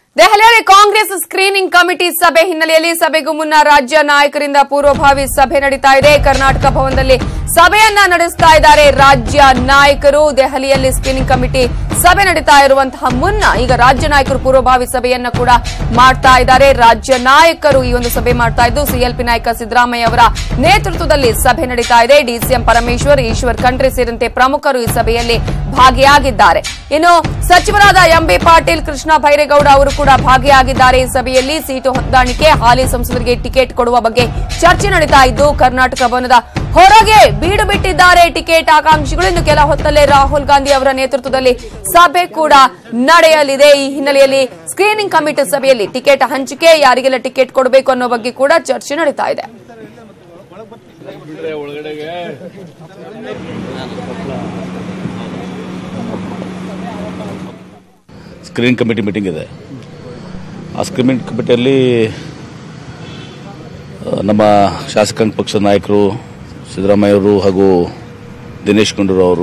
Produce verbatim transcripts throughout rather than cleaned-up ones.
ದೆಹಲಿಯಲ್ಲಿ Congress screening committee ಸಭೆ ಹಿನ್ನೆಲೆಯಲ್ಲಿ ಸಭೆಗೂ ಮುನ್ನ ರಾಜ್ಯ ನಾಯಕರಿಂದ ಪೂರ್ವಭಾವಿ ಸಭೆ ನಡೀತಾ ಇದೆ. ಕರ್ನಾಟಕ ಭವನದಲ್ಲಿ ಸಭೆಯನ್ನ ನಡೆಸ್ತಾ ಇದ್ದಾರೆ ರಾಜ್ಯ ನಾಯಕರು. ದೆಹಲಿಯಲ್ಲಿ ಸ್ಕ್ರೀನಿಂಗ್ ಕಮಿಟಿ ಸಭೆ ನಡೀತಾ ಇರುವಂತಹ ಮುನ್ನ ಈಗ ರಾಜ್ಯ ನಾಯಕರು ಪೂರ್ವಭಾವಿ ಸಭೆಯನ್ನ ಕೂಡ ಮಾಡ್ತಾ ಇದ್ದಾರೆ. ರಾಜ್ಯ ನಾಯಕರು ಈ ಒಂದು ಸಭೆ ಮಾಡ್ತಾ ಇದ್ದು ಸಿಎಲ್ಪಿ ನಾಯಕ ಸಿದ್ದರಾಮಯ್ಯ ಅವರ ನೇತೃತ್ವದಲ್ಲಿ ಸಭೆ ನಡೀತಾ ಇದೆ. ಡಿಸಿಎಂ ಪರಮೇಶ್ವರ್, ಈಶ್ವರ್ ಖಂಡ್ರೆ ಸೇರಿದಂತೆ ಪ್ರಮುಖರು ಈ ಸಭೆಯಲ್ಲಿ ಭಾಗಿಯಾಗಿದ್ದಾರೆ. ಇನ್ನು ಸಚಿವರಾದ ಎಂಬಿ ಪಾಟೀಲ್, ಕೃಷ್ಣ ಬೈರೇಗೌಡ ಅವರು ಕೂಡ ಭಾಗಿಯಾಗಿದ್ದಾರೆ. ಈ ಸಭೆಯಲ್ಲಿ ಸೀಟು ಹೊಂದಾಣಿಕೆ, ಹಾಲಿ ಸಂಸದರಿಗೆ ಟಿಕೆಟ್ ಕೊಡುವ ಬಗ್ಗೆ ಚರ್ಚೆ ನಡೀತಾ ಇದ್ದು ಕರ್ನಾಟಕ ಭವನದ ಹೊರಗೆ ಬೀಡು ಬಿಟ್ಟಿದ್ದಾರೆ ಟಿಕೆಟ್ ಆಕಾಂಕ್ಷಿಗಳು. ಇನ್ನು ಕೆಲ ಹೊತ್ತಲ್ಲೇ ರಾಹುಲ್ ಗಾಂಧಿ ಅವರ ನೇತೃತ್ವದಲ್ಲಿ ಸಭೆ ಕೂಡ ನಡೆಯಲಿದೆ. ಈ ಹಿನ್ನೆಲೆಯಲ್ಲಿ ಸ್ಕ್ರೀನಿಂಗ್ ಕಮಿಟಿ ಸಭೆಯಲ್ಲಿ ಟಿಕೆಟ್ ಹಂಚಿಕೆ, ಯಾರಿಗೆಲ್ಲ ಟಿಕೆಟ್ ಕೊಡಬೇಕು ಅನ್ನೋ ಬಗ್ಗೆ ಕೂಡ ಚರ್ಚೆ ನಡೀತಾ ಇದೆ. ಸ್ಕ್ರೀನಿಂಗ್ ಕಮಿಟಿ ಮೀಟಿಂಗ್ ಇದೆ. ಆ ಸ್ಕ್ರೀನಿಂಗ್ ಕಮಿಟಿಯಲ್ಲಿ ನಮ್ಮ ಶಾಸಕಾಂಗ ಪಕ್ಷದ ನಾಯಕರು ಸಿದ್ದರಾಮಯ್ಯ ಅವರು ಹಾಗೂ ದಿನೇಶ್ ಗುಂಡೂರಾವ್ ಅವರು,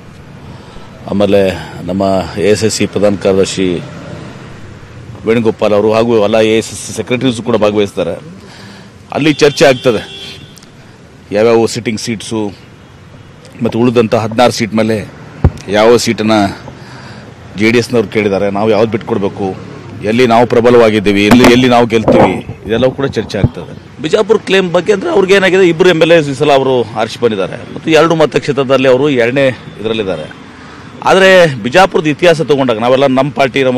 ಆಮೇಲೆ ನಮ್ಮ ಎ ಎಸ್ ಎಸ್ ಸಿ ಪ್ರಧಾನ ಕಾರ್ಯದರ್ಶಿ ವೇಣುಗೋಪಾಲ್ ಅವರು ಹಾಗೂ ಎಲ್ಲ A S S C secretaries ಕೂಡ ಭಾಗವಹಿಸ್ತಾರೆ. ಅಲ್ಲಿ ಚರ್ಚೆ ಆಗ್ತದೆ ಯಾವ್ಯಾವ ಸಿಟ್ಟಿಂಗ್ ಸೀಟ್ಸು ಮತ್ತು ಉಳಿದಂಥ ಹದಿನಾರು ಸೀಟ್ ಮೇಲೆ ಯಾವ ಸೀಟನ್ನು ಜೆ ಡಿ ಎಸ್ನವ್ರು ಕೇಳಿದ್ದಾರೆ, ನಾವು ಯಾವ್ದು ಬಿಟ್ಕೊಡ್ಬೇಕು, ಎಲ್ಲಿ ನಾವು ಪ್ರಬಲವಾಗಿದ್ದೀವಿ, ಎಲ್ಲಿ ಎಲ್ಲಿ ನಾವು ಗೆಲ್ತೀವಿ, ಇದೆಲ್ಲವೂ ಕೂಡ ಚರ್ಚೆ ಆಗ್ತದೆ. ಬಿಜಾಪುರ ಕ್ಲೇಮ್ ಬಗ್ಗೆ ಅಂದರೆ ಅವ್ರಿಗೆ ಏನಾಗಿದೆ, ಇಬ್ಬರು ಎಮ್ ಎಲ್ ಎ ಈ ಸಲ ಅವರು ಆರಿಸಿ ಬಂದಿದ್ದಾರೆ ಮತ್ತು ಎರಡು ಮತಕ್ಷೇತ್ರದಲ್ಲಿ ಅವರು ಎರಡನೇ ಇದರಲ್ಲಿದ್ದಾರೆ. ಆದರೆ ಬಿಜಾಪುರದ ಇತಿಹಾಸ ತಗೊಂಡಾಗ ನಾವೆಲ್ಲ ನಮ್ಮ ಪಾರ್ಟಿ, ನಮ್ಮ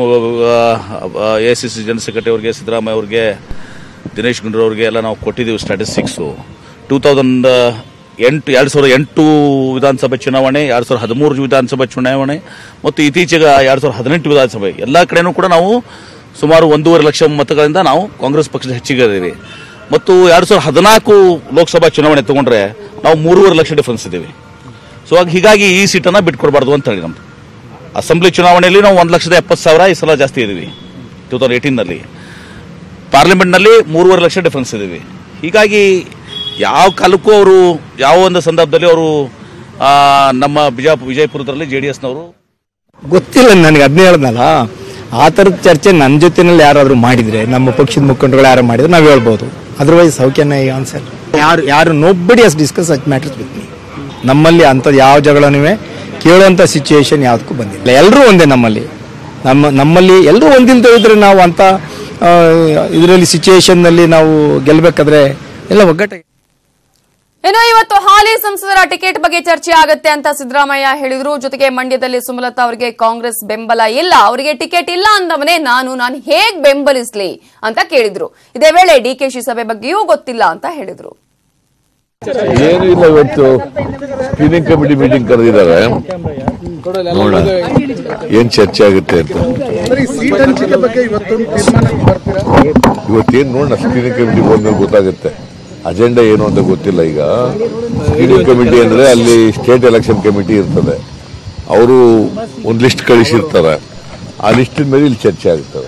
A C C general secretary ಅವ್ರಿಗೆ, ಸಿದ್ದರಾಮಯ್ಯ ಅವ್ರಿಗೆ, ದಿನೇಶ್ ಗುಂಡೂರಾವ್ ಅವ್ರಿಗೆ ಎಲ್ಲ ನಾವು ಕೊಟ್ಟಿದ್ದೀವಿ ಸ್ಟ್ಯಾಟಿಸ್ಟಿಕ್ಸು. ಟೂ ತೌಸಂಡ್ ಎಂಟು ಎರಡು ಸಾವಿರದ ಎಂಟು ವಿಧಾನಸಭೆ ಚುನಾವಣೆ, ಎರಡು ಸಾವಿರದ ಹದಿಮೂರು ವಿಧಾನಸಭೆ ಚುನಾವಣೆ ಮತ್ತು ಇತ್ತೀಚೆಗೆ ಎರಡು ಸಾವಿರದ ಹದಿನೆಂಟು ವಿಧಾನಸಭೆ ಎಲ್ಲ ಕಡೆನೂ ಕೂಡ ನಾವು ಸುಮಾರು ಒಂದೂವರೆ ಲಕ್ಷ ಮತಗಳಿಂದ ನಾವು ಕಾಂಗ್ರೆಸ್ ಪಕ್ಷದ ಹೆಚ್ಚಿಗೆ ಇದ್ದೀವಿ. ಮತ್ತು ಎರಡು ಸಾವಿರದ ಹದಿನಾಲ್ಕು ಲೋಕಸಭಾ ಚುನಾವಣೆ ತಗೊಂಡ್ರೆ ನಾವು ಮೂರುವರೆ ಲಕ್ಷ ಡಿಫರೆನ್ಸ್ ಇದ್ದೀವಿ. ಸೊ ಹೀಗಾಗಿ ಈ ಸೀಟನ್ನು ಬಿಟ್ಕೊಡ್ಬಾರ್ದು ಅಂತ ಹೇಳಿ ನಮ್ದು ಅಸೆಂಬ್ಲಿ ಚುನಾವಣೆಯಲ್ಲಿ ನಾವು ಒಂದು ಲಕ್ಷದ ಎಪ್ಪತ್ತು ಸಾವಿರ ಈ ಸಲ ಜಾಸ್ತಿ ಇದ್ದೀವಿ. ಟೂ ತೌಸಂಡ್ ಏಯ್ಟೀನ್ನಲ್ಲಿ ಪಾರ್ಲಿಮೆಂಟ್ನಲ್ಲಿ ಮೂರುವರೆ ಲಕ್ಷ ಡಿಫರೆನ್ಸ್ ಇದ್ದೀವಿ. ಹೀಗಾಗಿ ಯಾವ ಕಾಲಕ್ಕೂ ಅವರು ಯಾವ ಒಂದು ಸಂದರ್ಭದಲ್ಲಿ ಅವರು ನಮ್ಮ ಬಿಜಾಪುರ ವಿಜಯಪುರದಲ್ಲಿ ಜೆ ಡಿ ಎಸ್ನವರು ಗೊತ್ತಿಲ್ಲ ನನಗೆ, ಅದನ್ನೇ ಹೇಳ್ದಲ್ಲ. ಆ ಥರದ ಚರ್ಚೆ ನನ್ನ ಜೊತೆನಲ್ಲಿ ಯಾರಾದರೂ ಮಾಡಿದರೆ, ನಮ್ಮ ಪಕ್ಷದ ಮುಖಂಡರುಗಳು ಯಾರು ಮಾಡಿದ್ರೆ ನಾವು ಹೇಳ್ಬೋದು. Otherwise how can I answer? ಯಾರು ಯಾರು nobody has discuss such matters with me. ನಮ್ಮಲ್ಲಿ ಅಂಥದ್ದು ಯಾವ ಜಗಳನೂ ಕೇಳುವಂಥ ಸಿಚುಯೇಷನ್ ಯಾವುದಕ್ಕೂ ಬಂದಿಲ್ಲ. ಎಲ್ಲರೂ ಒಂದೇ ನಮ್ಮಲ್ಲಿ. ನಮ್ಮ ನಮ್ಮಲ್ಲಿ ಎಲ್ಲರೂ ಒಂದಿಲ್ದೇ ಇದ್ರೆ ನಾವು ಅಂಥ ಇದರಲ್ಲಿ ಸಿಚುಯೇಷನ್ನಲ್ಲಿ ನಾವು ಗೆಲ್ಲಬೇಕಾದ್ರೆ ಎಲ್ಲ ಒಗ್ಗಟ್ಟಾಗಿ. ಇನ್ನು ಇವತ್ತು ಹಾಲಿ ಸಂಸದರ ಟಿಕೆಟ್ ಬಗ್ಗೆ ಚರ್ಚೆ ಆಗುತ್ತೆ ಅಂತ ಸಿದ್ದರಾಮಯ್ಯ ಹೇಳಿದ್ರು. ಜೊತೆಗೆ ಮಂಡ್ಯದಲ್ಲಿ ಸುಮಲತಾ ಅವರಿಗೆ ಕಾಂಗ್ರೆಸ್ ಬೆಂಬಲ ಇಲ್ಲ, ಅವರಿಗೆ ಟಿಕೆಟ್ ಇಲ್ಲ ಅಂದವನೇ ನಾನು ನಾನು ಹೇಗ್ ಬೆಂಬಲಿಸ್ಲಿ ಅಂತ ಕೇಳಿದ್ರು. ಇದೇ ವೇಳೆ ಡಿಕೆಶಿ ಸಭೆ ಬಗ್ಗೆಯೂ ಗೊತ್ತಿಲ್ಲ ಅಂತ ಹೇಳಿದ್ರು. ಏನು ಇಲ್ಲ, ಇವತ್ತು ಸ್ಕ್ರೀನಿಂಗ್ ಕಮಿಟಿ ಮೀಟಿಂಗ್ ಕರೆದಿದ್ದಾರೆ, ನೋಡ ಏನ್ ಚರ್ಚೆ ಆಗುತ್ತೆ ಅಂತ. ಇವತ್ತೇನು ನೋಡೋಣ, ಸ್ಕ್ರೀನಿಂಗ್ ಕಮಿಟಿ ಹೋದ್ಮೇಲೆ ಗೊತ್ತಾಗುತ್ತೆ. ಅಜೆಂಡಾ ಏನು ಅಂತ ಗೊತ್ತಿಲ್ಲ. ಈಗ ಸ್ಕ್ರೀನಿಂಗ್ ಕಮಿಟಿ ಅಂದ್ರೆ ಅಲ್ಲಿ ಸ್ಟೇಟ್ ಎಲೆಕ್ಷನ್ ಕಮಿಟಿ ಇರ್ತದೆ, ಅವರು ಒಂದು ಲಿಸ್ಟ್ ಕಳಿಸಿರ್ತಾರೆ. ಆ ಲಿಸ್ಟಿನ ಮೇಲೆ ಇಲ್ಲಿ ಚರ್ಚೆ ಆಗ್ತದೆ.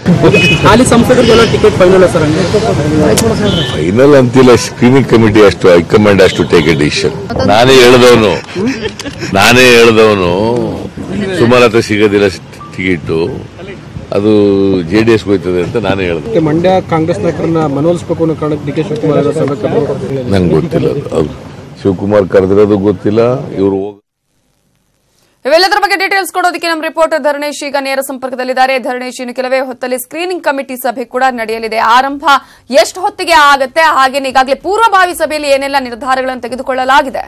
ಫೈನಲ್ ಅಂತಿಲ್ಲ, ಸ್ಕ್ರೀನಿಂಗ್ ಕಮಿಟಿ ಅಷ್ಟು, ಹೈಕಮಾಂಡ್ ಅಷ್ಟು ಟೇಕ್ ಎ ಡಿಸಿಷನ್. ನಾನೇ ಹೇಳ್ದವನು ನಾನೇ ಹೇಳ್ದವನು ಸುಮಲತಾ ಸಿಗೋದಿಲ್ಲ ಟಿಕೆಟ್, ಅದು ಜೆ ಡಿ ಎಸ್ ಹೋಯ್ತದೆ ಅಂತ ನಾನೇ ಹೇಳಿದೆ. ಮಂಡ್ಯ ಕಾಂಗ್ರೆಸ್ ನಾಯಕರನ್ನ ಮನವೊಲಿಸಬೇಕು ಅನ್ನೋ ಕಾರಣಕ್ಕೆ ಡಿ ಕೆ ಶಿವಕುಮಾರ್ ನಂಗೆ ಗೊತ್ತಿಲ್ಲ, ಅದು ಶಿವಕುಮಾರ್ ಕರೆದಿರೋದು ಗೊತ್ತಿಲ್ಲ. ಇವರು ಇವೆಲ್ಲದರ ಬಗ್ಗೆ ಡೀಟೇಲ್ಸ್ ಕೊಡೋದಕ್ಕೆ ನಮ್ಮ ರಿಪೋರ್ಟರ್ ಧರಣೇಶ್ ಈಗ ನೇರ ಸಂಪರ್ಕದಲ್ಲಿದ್ದಾರೆ. ಧರಣೇಶ್, ಇನ್ನು ಕೆಲವೇ ಹೊತ್ತಲ್ಲಿ ಸ್ಕ್ರೀನಿಂಗ್ ಕಮಿಟಿ ಸಭೆ ಕೂಡ ನಡೆಯಲಿದೆ. ಆರಂಭ ಎಷ್ಟು ಹೊತ್ತಿಗೆ ಆಗುತ್ತೆ? ಹಾಗೇನೆ ಈಗಾಗಲೇ ಪೂರ್ವಭಾವಿ ಸಭೆಯಲ್ಲಿ ಏನೆಲ್ಲ ನಿರ್ಧಾರಗಳನ್ನು ತೆಗೆದುಕೊಳ್ಳಲಾಗಿದೆ?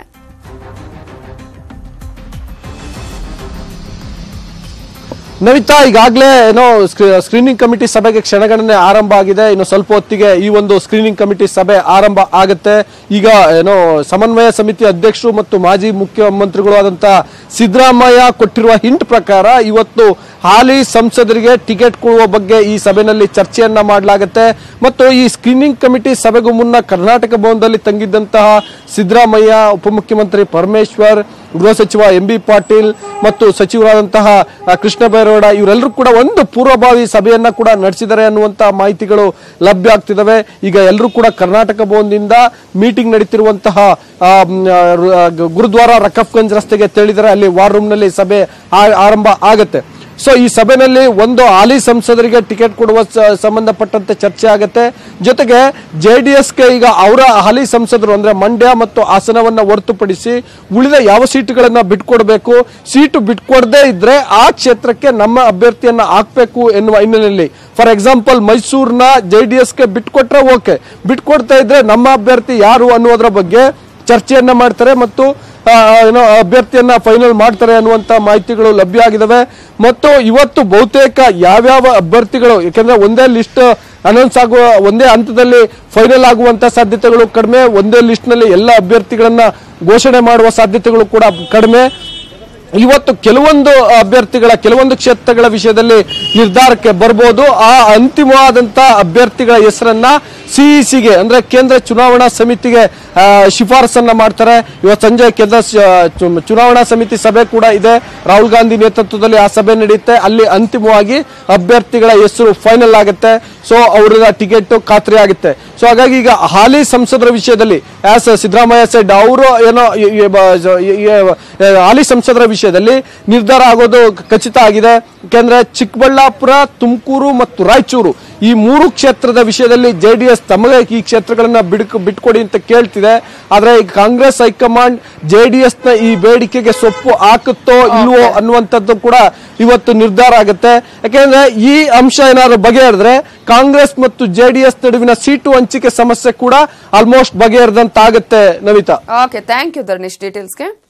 ನವಿತಾ, ಈಗಾಗಲೇ ಏನೋ ಸ್ಕ್ರೀನಿಂಗ್ ಕಮಿಟಿ ಸಭೆಗೆ ಕ್ಷಣಗಣನೆ ಆರಂಭ ಆಗಿದೆ. ಇನ್ನು ಸ್ವಲ್ಪ ಹೊತ್ತಿಗೆ ಈ ಒಂದು ಸ್ಕ್ರೀನಿಂಗ್ ಕಮಿಟಿ ಸಭೆ ಆರಂಭ ಆಗುತ್ತೆ. ಈಗ ಏನೋ ಸಮನ್ವಯ ಸಮಿತಿ ಅಧ್ಯಕ್ಷರು ಮತ್ತು ಮಾಜಿ ಮುಖ್ಯಮಂತ್ರಿಗಳು ಆದಂತಹ ಸಿದ್ದರಾಮಯ್ಯ ಕೊಟ್ಟಿರುವ ಹಿಂಟ್ ಪ್ರಕಾರ ಇವತ್ತು ಹಾಲಿ ಸಂಸದರಿಗೆ ಟಿಕೆಟ್ ಕೊಡುವ ಬಗ್ಗೆ ಈ ಸಭೆಯಲ್ಲಿ ಚರ್ಚೆಯನ್ನ ಮಾಡಲಾಗುತ್ತೆ. ಮತ್ತು ಈ ಸ್ಕ್ರೀನಿಂಗ್ ಕಮಿಟಿ ಸಭೆಗೂ ಮುನ್ನ ಕರ್ನಾಟಕ ಭವನದಲ್ಲಿ ತಂಗಿದ್ದಂತಹ ಸಿದ್ದರಾಮಯ್ಯ, ಉಪಮುಖ್ಯಮಂತ್ರಿ ಪರಮೇಶ್ವರ್, ಗೃಹ ಸಚಿವ ಎಂ ಬಿ ಪಾಟೀಲ್ ಮತ್ತು ಸಚಿವರಾದಂತಹ ಕೃಷ್ಣ ಬೈರೇಗೌಡ ಇವರೆಲ್ಲರೂ ಕೂಡ ಒಂದು ಪೂರ್ವಭಾವಿ ಸಭೆಯನ್ನ ಕೂಡ ನಡೆಸಿದ್ದಾರೆ ಅನ್ನುವಂತಹ ಮಾಹಿತಿಗಳು ಲಭ್ಯ ಆಗ್ತಿದ್ದಾವೆ. ಈಗ ಎಲ್ಲರೂ ಕೂಡ ಕರ್ನಾಟಕ ಭವನದಿಂದ ಮೀಟಿಂಗ್ ನಡೀತಿರುವಂತಹ ಗುರುದ್ವಾರ ರಕಫ್ಗಂಜ್ ರಸ್ತೆಗೆ ತೆರಳಿದರೆ ಅಲ್ಲಿ ವಾರ್ ರೂಮ್ ನಲ್ಲಿ ಸಭೆ ಆರಂಭ ಆಗುತ್ತೆ. ಸೊ ಈ ಸಭೆಯಲ್ಲಿ ಒಂದು ಹಾಲಿ ಸಂಸದರಿಗೆ ಟಿಕೆಟ್ ಕೊಡುವ ಸಂಬಂಧಪಟ್ಟಂತೆ ಚರ್ಚೆ ಆಗುತ್ತೆ. ಜೊತೆಗೆ ಜೆಡಿಎಸ್ಗೆ ಈಗ ಅವರ ಹಾಲಿ ಸಂಸದರು ಅಂದ್ರೆ ಮಂಡ್ಯ ಮತ್ತು ಹಾಸನವನ್ನ ಹೊರತುಪಡಿಸಿ ಉಳಿದ ಯಾವ ಸೀಟುಗಳನ್ನ ಬಿಟ್ಕೊಡ್ಬೇಕು, ಸೀಟು ಬಿಟ್ಕೊಡದೇ ಇದ್ರೆ ಆ ಕ್ಷೇತ್ರಕ್ಕೆ ನಮ್ಮ ಅಭ್ಯರ್ಥಿಯನ್ನ ಹಾಕ್ಬೇಕು ಎನ್ನುವ ಹಿನ್ನೆಲೆಯಲ್ಲಿ ಫಾರ್ ಎಕ್ಸಾಂಪಲ್ ಮೈಸೂರಿನ ಜೆಡಿಎಸ್ಗೆ ಬಿಟ್ಕೊಟ್ರೆ ಓಕೆ, ಬಿಟ್ಕೊಡ್ತಾ ಇದ್ರೆ ನಮ್ಮ ಅಭ್ಯರ್ಥಿ ಯಾರು ಅನ್ನೋದ್ರ ಬಗ್ಗೆ ಚರ್ಚೆಯನ್ನ ಮಾಡ್ತಾರೆ ಮತ್ತು ಏನೋ ಅಭ್ಯರ್ಥಿಯನ್ನ ಫೈನಲ್ ಮಾಡ್ತಾರೆ ಅನ್ನುವಂತ ಮಾಹಿತಿಗಳು ಲಭ್ಯ ಆಗಿದಾವೆ. ಮತ್ತು ಇವತ್ತು ಬಹುತೇಕ ಯಾವ್ಯಾವ ಅಭ್ಯರ್ಥಿಗಳು, ಯಾಕಂದ್ರೆ ಒಂದೇ ಲಿಸ್ಟ್ ಅನೌನ್ಸ್ ಆಗುವ ಒಂದೇ ಹಂತದಲ್ಲಿ ಫೈನಲ್ ಆಗುವಂತ ಸಾಧ್ಯತೆಗಳು ಕಡಿಮೆ, ಒಂದೇ ಲಿಸ್ಟ್ ನಲ್ಲಿ ಎಲ್ಲ ಅಭ್ಯರ್ಥಿಗಳನ್ನ ಘೋಷಣೆ ಮಾಡುವ ಸಾಧ್ಯತೆಗಳು ಕೂಡ ಕಡಿಮೆ. ಇವತ್ತು ಕೆಲವೊಂದು ಅಭ್ಯರ್ಥಿಗಳ ಕೆಲವೊಂದು ಕ್ಷೇತ್ರಗಳ ವಿಷಯದಲ್ಲಿ ನಿರ್ಧಾರಕ್ಕೆ ಬರ್ಬೋದು. ಆ ಅಂತಿಮವಾದಂತ ಅಭ್ಯರ್ಥಿಗಳ ಹೆಸರನ್ನ ಸಿಇಸಿಗೆ ಅಂದ್ರೆ ಕೇಂದ್ರ ಚುನಾವಣಾ ಸಮಿತಿಗೆ ಶಿಫಾರಸನ್ನ ಮಾಡ್ತಾರೆ. ಇವತ್ತು ಸಂಜೆ ಕೇಂದ್ರ ಚುನಾವಣಾ ಸಮಿತಿ ಸಭೆ ಕೂಡ ಇದೆ, ರಾಹುಲ್ ಗಾಂಧಿ ನೇತೃತ್ವದಲ್ಲಿ ಆ ಸಭೆ ನಡೆಯುತ್ತೆ. ಅಲ್ಲಿ ಅಂತಿಮವಾಗಿ ಅಭ್ಯರ್ಥಿಗಳ ಹೆಸರು ಫೈನಲ್ ಆಗುತ್ತೆ. ಸೊ ಅವರ ಟಿಕೆಟ್ ಖಾತ್ರಿ ಆಗುತ್ತೆ. ಸೊ ಹಾಗಾಗಿ ಈಗ ಹಾಲಿ ಸಂಸದರ ವಿಷಯದಲ್ಲಿ ಆಸ್ ಸಿದ್ದರಾಮಯ್ಯ ಸೆಡ್ ಅವರು ಏನೋ ಹಾಲಿ ಸಂಸದರ ವಿಷಯದಲ್ಲಿ ನಿರ್ಧಾರ ಆಗೋದು ಖಚಿತ ಆಗಿದೆ. ಯಾಕೆಂದ್ರೆ ಚಿಕ್ಕಬಳ್ಳಾಪುರ, ತುಮಕೂರು ಮತ್ತು ರಾಯಚೂರು ಈ ಮೂರು ಕ್ಷೇತ್ರದ ವಿಷಯದಲ್ಲಿ ಜೆಡಿಎಸ್ ತಮಗೆ ಈ ಕ್ಷೇತ್ರಗಳನ್ನ ಬಿಡ್ ಬಿಟ್ಕೊಡಿ ಅಂತ ಕೇಳ್ತಿದೆ. ಆದ್ರೆ ಕಾಂಗ್ರೆಸ್ ಹೈಕಮಾಂಡ್ ಜೆಡಿಎಸ್ ನ ಈ ಬೇಡಿಕೆಗೆ ಸೊಪ್ಪು ಹಾಕುತ್ತೋ ಇಲ್ವೋ ಅನ್ನುವಂಥದ್ದು ಕೂಡ ಇವತ್ತು ನಿರ್ಧಾರ ಆಗುತ್ತೆ. ಯಾಕೆಂದ್ರೆ ಈ ಅಂಶ ಏನಾದ್ರು ಬಗೆಹರಿದ್ರೆ ಕಾಂಗ್ರೆಸ್ ಮತ್ತು ಜೆಡಿಎಸ್ ನಡುವಿನ ಸೀಟು ಹಂಚಿಕೆ ಸಮಸ್ಯೆ ಕೂಡ ಆಲ್ಮೋಸ್ಟ್ ಬಗೆಹರಿದಂತಾಗುತ್ತೆ. Navitha, okay, thank you Dharnesh ಡೀಟೇಲ್ಸ್ಗೆ.